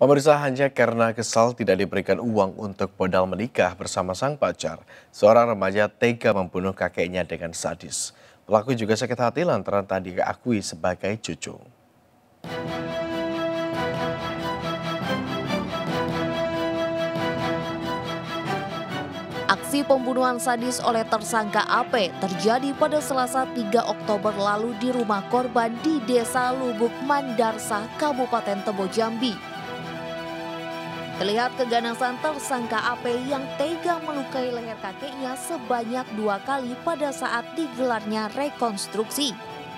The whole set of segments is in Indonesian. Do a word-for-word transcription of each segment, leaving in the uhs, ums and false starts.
Pemirsa, hanya karena kesal tidak diberikan uang untuk modal menikah bersama sang pacar, seorang remaja tega membunuh kakeknya dengan sadis. Pelaku juga sakit hati lantaran tak diakui sebagai cucu. Aksi pembunuhan sadis oleh tersangka A P terjadi pada Selasa tiga Oktober lalu di rumah korban di Desa Lubuk Mandarsa, Kabupaten Tebo Jambi. Terlihat keganasan tersangka A P yang tega melukai leher kakeknya sebanyak dua kali pada saat digelarnya rekonstruksi.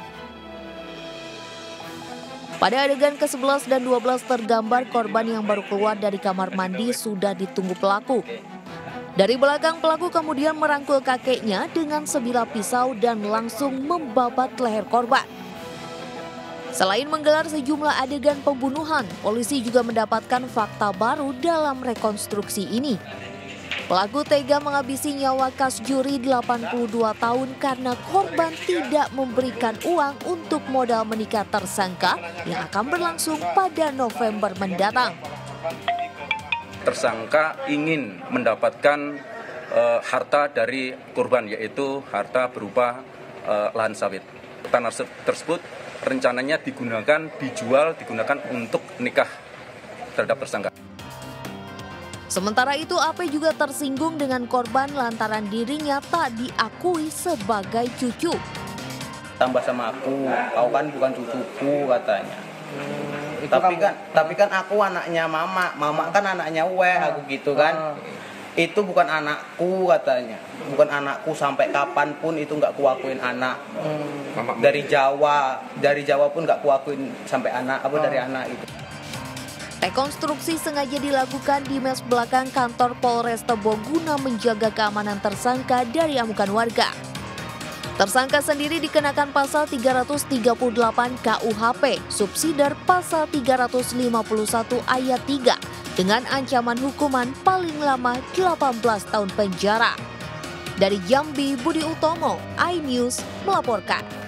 Pada adegan ke sebelas dan dua belas tergambar korban yang baru keluar dari kamar mandi sudah ditunggu pelaku. Dari belakang, pelaku kemudian merangkul kakeknya dengan sebilah pisau dan langsung membabat leher korban. Selain menggelar sejumlah adegan pembunuhan, polisi juga mendapatkan fakta baru dalam rekonstruksi ini. Pelaku tega menghabisi nyawa Kasjuri delapan puluh dua tahun karena korban tidak memberikan uang untuk modal menikah tersangka yang akan berlangsung pada November mendatang. Tersangka ingin mendapatkan uh, harta dari korban, yaitu harta berupa uh, lahan sawit. Tanah tersebut rencananya digunakan, dijual, digunakan untuk nikah terhadap tersangka. Sementara itu, A P juga tersinggung dengan korban lantaran dirinya tak diakui sebagai cucu. Tambah sama aku, kau kan bukan cucuku katanya. Hmm, tapi kan, tapi kan aku anaknya mama, mama kan anaknya we, aku gitu kan. Itu bukan anakku katanya, bukan anakku sampai kapanpun itu nggak kuakuin anak. Hmm. Dari Jawa, dari Jawa pun nggak kuakuin sampai anak, apa dari anak itu. Rekonstruksi sengaja dilakukan di mes belakang kantor Polres Tebo guna menjaga keamanan tersangka dari amukan warga. Tersangka sendiri dikenakan pasal tiga ratus tiga puluh delapan K U H P, subsidiar pasal tiga ratus lima puluh satu ayat tiga, dengan ancaman hukuman paling lama delapan belas tahun penjara. Dari Jambi, Budi Utomo, iNews melaporkan.